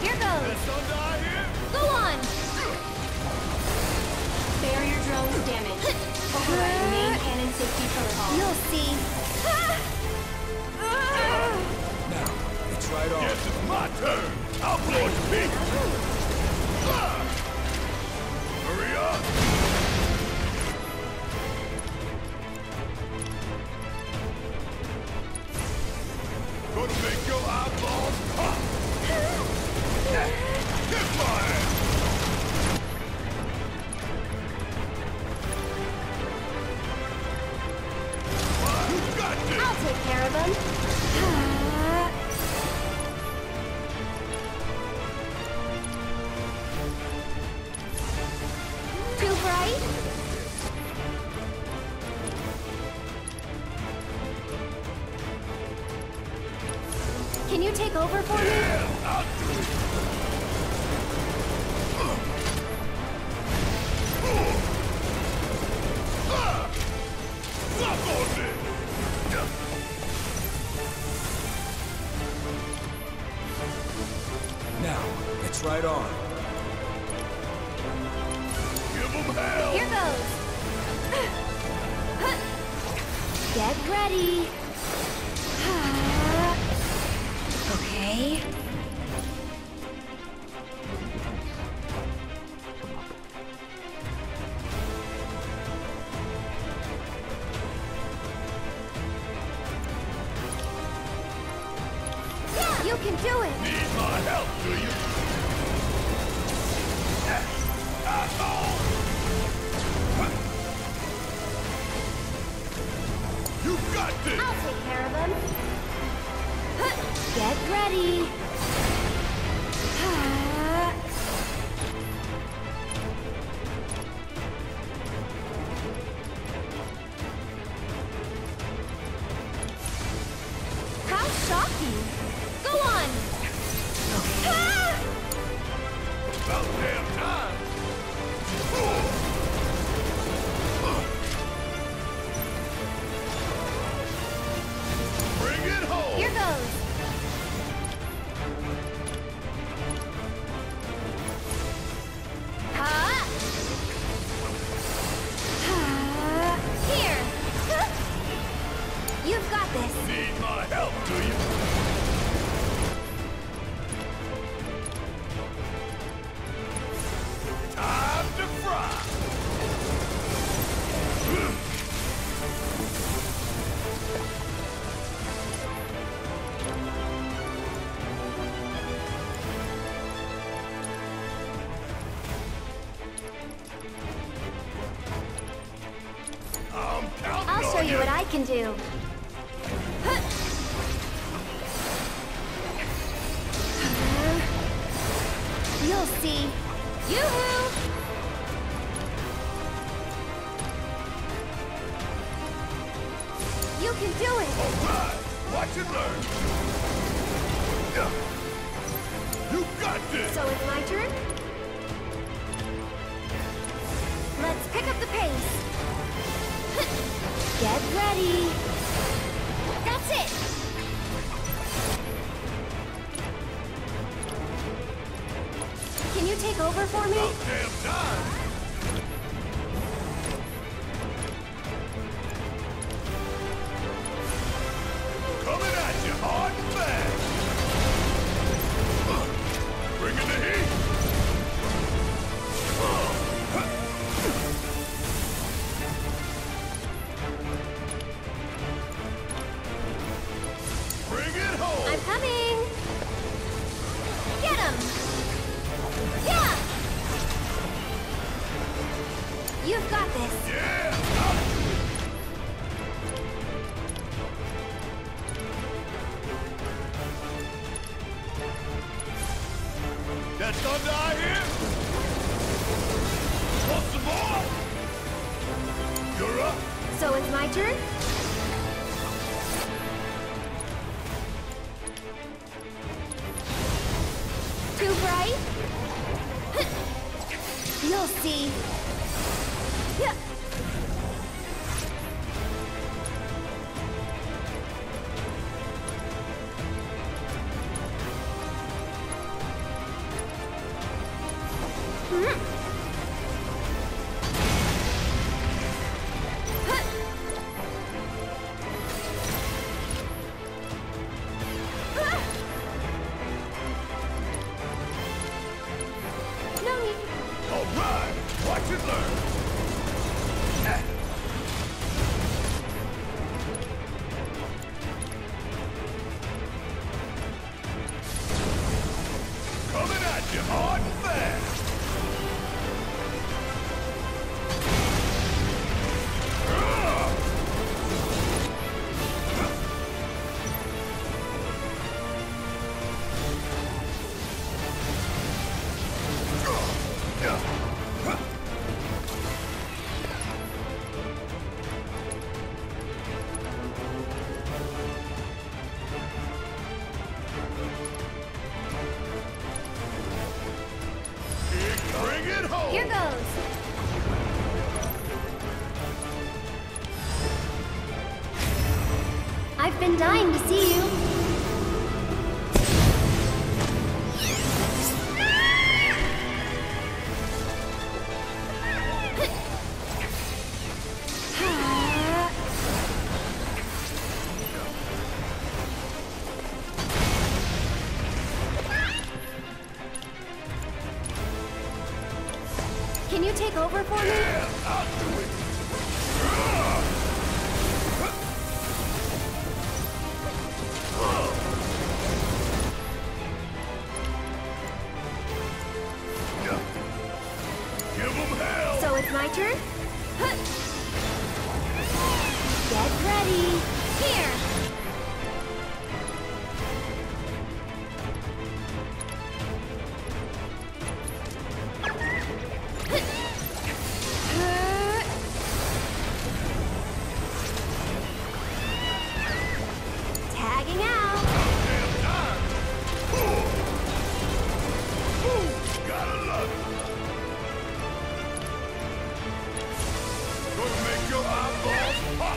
Here goes. Let's not die here. Go on. Barrier drones damaged. Overriding main cannon safety protocol. You'll see. Now, it's right on. Guess it's my turn. I'll blow it to pieces. Hurry up. Gonna make your eyeballs pop. Get my ass. You got this. I'll take care of him. Too bright? Can you take over for me? Yeah, I'll do it. Suck on this. Now, it's right on. Give them hell. Here goes. Get ready. Okay. Yeah, you can do it. Need my help, do you? Asshole! You got this! I'll take care of him. Get ready. How shocking. Go on. About damn time! Bring it home! Here goes. Here. You've got this. Need my help, do you? Time to fry! I'm counting I'll show on you what I can do. You'll see. Yoo-hoo! You can do it! Alright, watch and learn. Yeah. You got this! So it's my turn? Let's pick up the pace. Get ready. That's it! Can you take over for me? About damn time! Coming at you hard and fast! Bringing the heat! Bring it home! I'm coming! Get him! Yeah! You've got this. Yeah! I'll do it. That thunder I hear? Want some more? You're up. So it's my turn? Too bright? You'll see. Yeah. you hard and fast. Bring it home! Here goes. I've been dying to see you. Can you take over for me? Yeah, I'll do it. Give them hell! So it's my turn? Huh. Get ready. Here. Tagging out. Damn time! Gotta love it! Gonna make your eyeballs pop!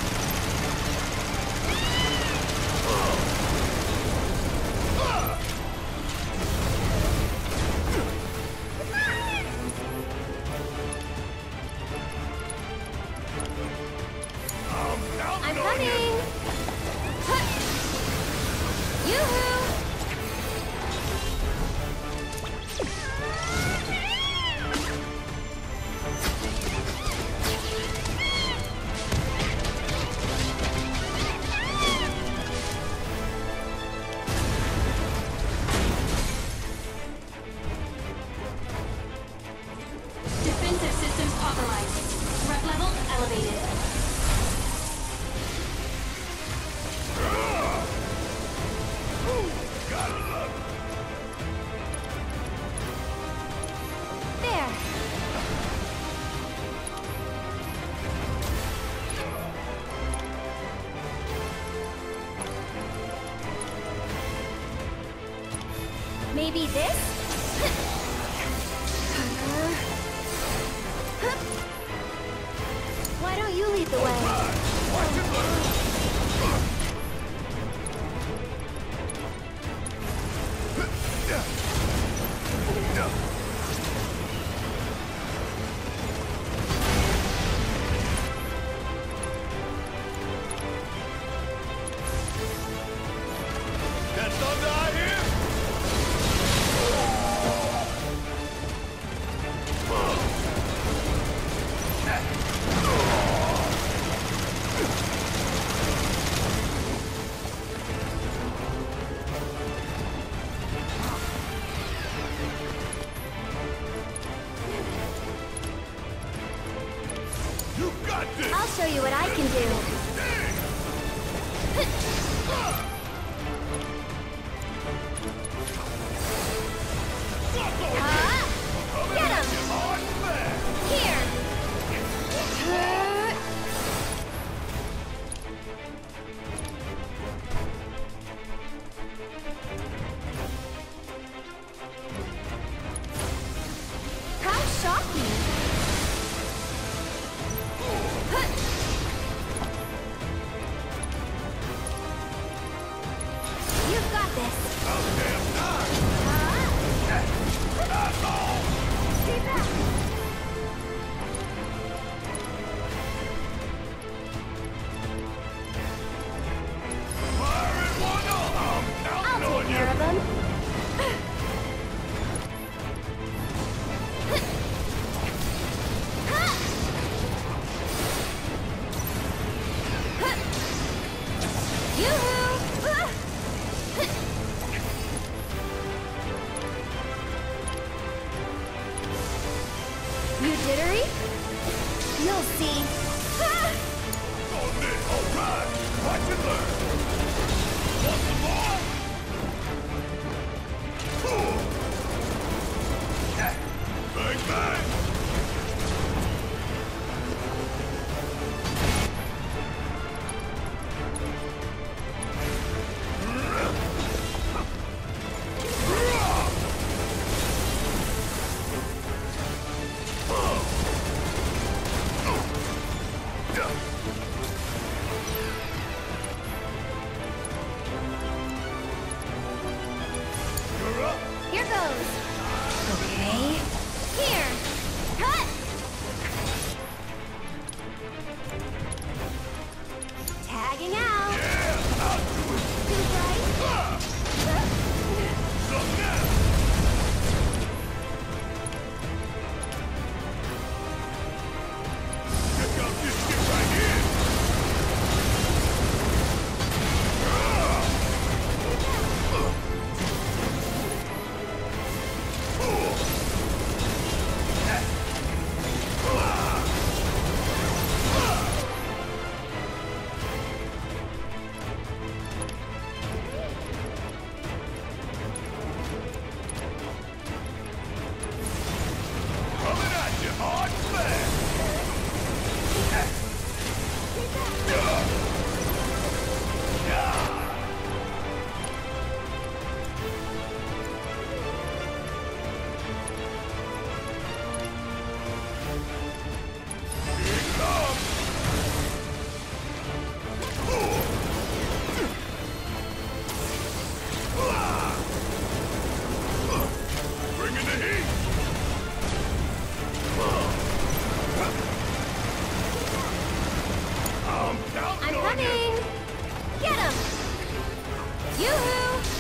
I'm I'm counting on you! coming. Huh. Yoo-hoo. Defensive systems compromised. Threat level elevated. Gotta love it! There. Maybe this? Why don't you lead the way? Watch it learn! That thunder I hear? You got this! I'll show you what I can do. Get him! Hard and fast! Here! How shocking! You've got this. Oh, damn time! That's all! Stay back. Fire in one up! I'm counting I'll on take you! care of them. Yoo-hoo!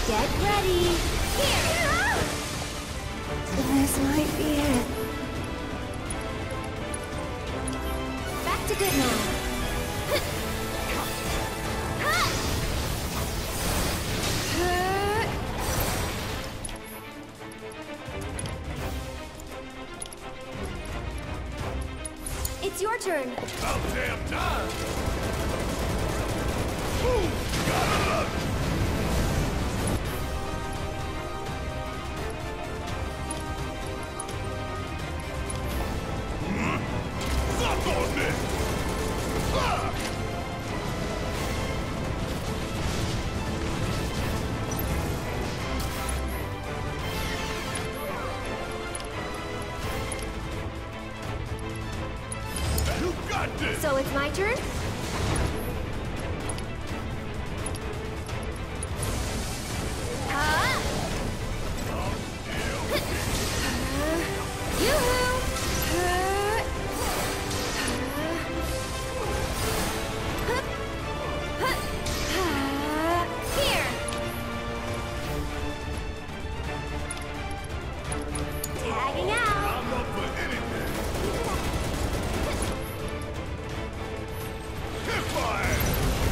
Get ready. Here. This might be it. Back to good now. It's your turn. About damn time! Ooh, gotta love it! Suck on this! Ah! You got this! So it's my turn? Ah! Here! Tagging out! I'm up for anything! Hit fire!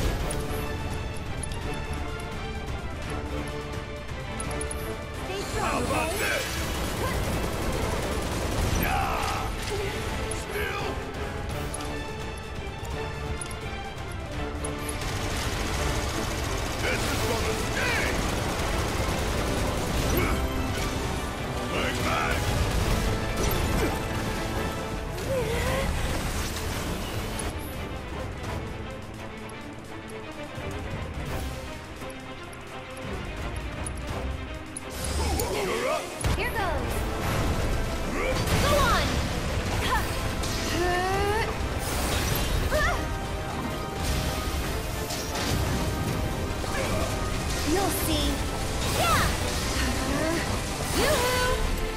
Stay How strong, about okay? this? Yeah! Still? This is gonna sting! Bang, bang! You're up! Here goes. Go on! You'll see. Yeah! Yoo-hoo!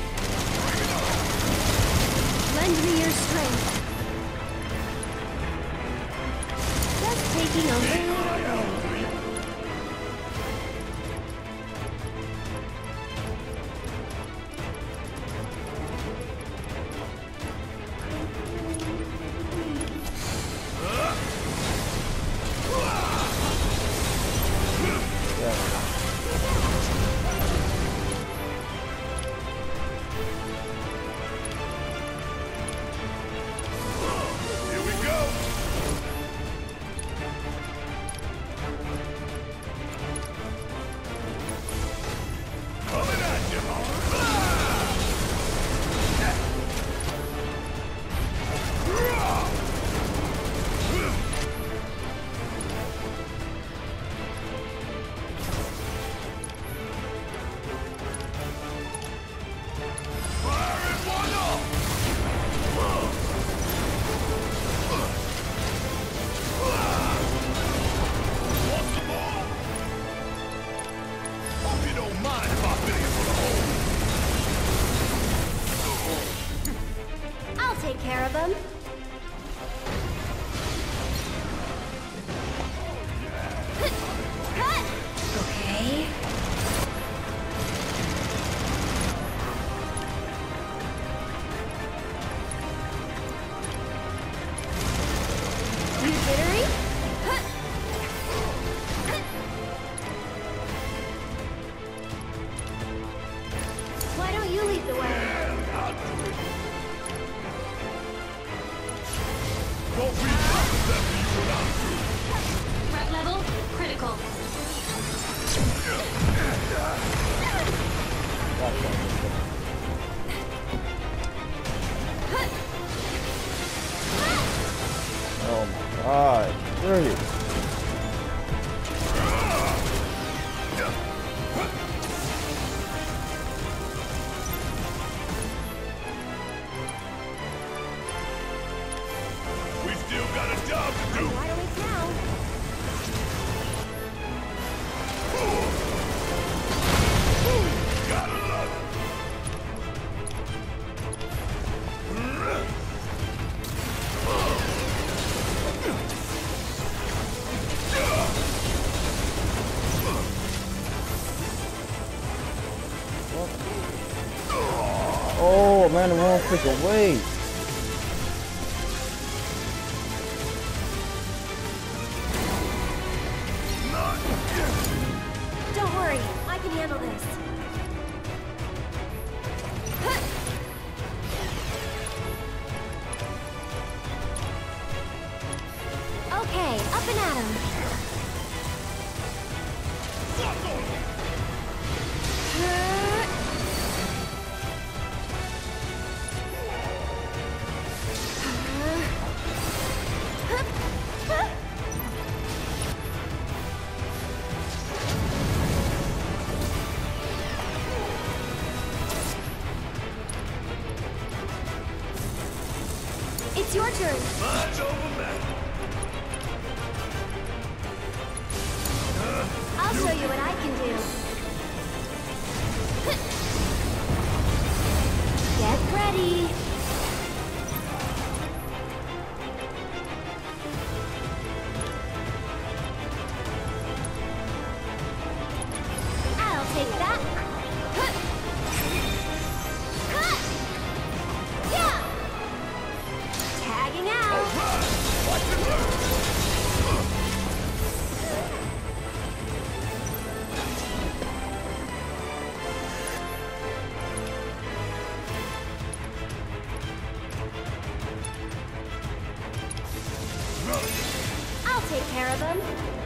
Lend me your strength. Just taking a little break. Here we go! Coming at you! Fire in one up! Want some more? Hope you don't mind if I fill you full of holes. I'll take care of them. Okay. You jittery? Why don't you lead the way? Won't be promised after you when I'm through. Threat level critical. Oh my god. Serious. We still got a job to do. Wide awake now. Gotta love it. Oh man, the wrong freaking way. Don't worry, I can handle this. Okay, up and at 'em. It's your turn. Mine's over, man. I'll show you what I can do. Get ready. I'll take that. Yeah. Tagging out. Watch it learn. I'll take care of them.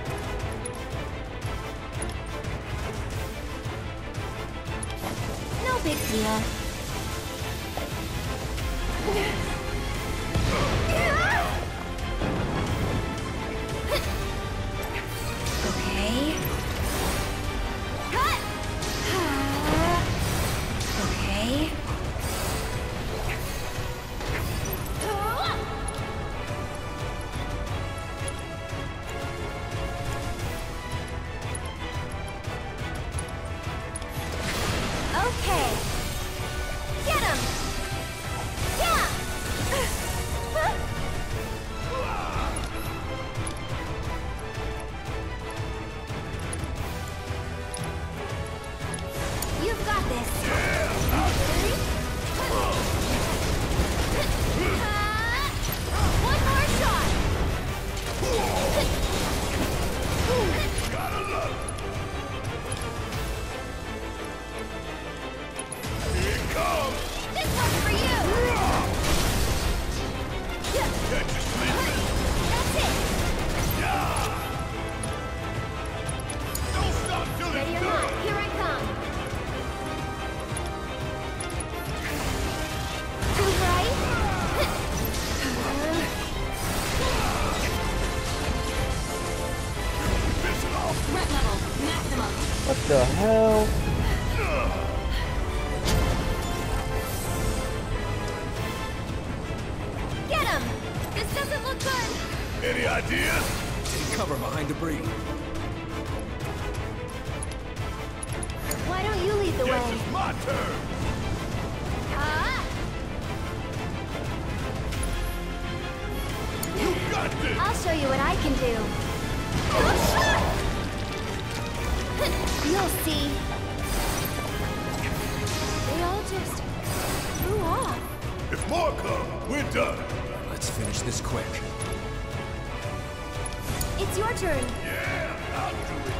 No big deal. Okay. Cut! Okay. Okay. Get him! Yeah! You've got this. One more shot. Gotta love it. Here it comes. This one's for you. Catch you sleeping. That's it. Yeah. Don't stop till Ready it's or not, done. here I come. Too bright? Finish it off. Threat level maximum. What the hell? Get him! This doesn't look good. Any ideas? Take cover behind debris. Why don't you lead the Yes, way? it's my turn. Ah! You got this. I'll show you what I can do. You'll see. They all just blew off. If more come, we're done. Let's finish this quick. It's your turn. Yeah, I'll do it.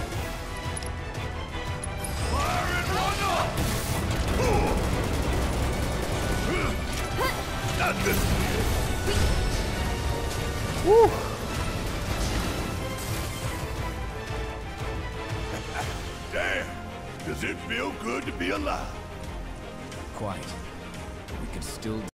Fire and run up. Not this Woo! Damn. Does it feel good to be alive? Quite. We can still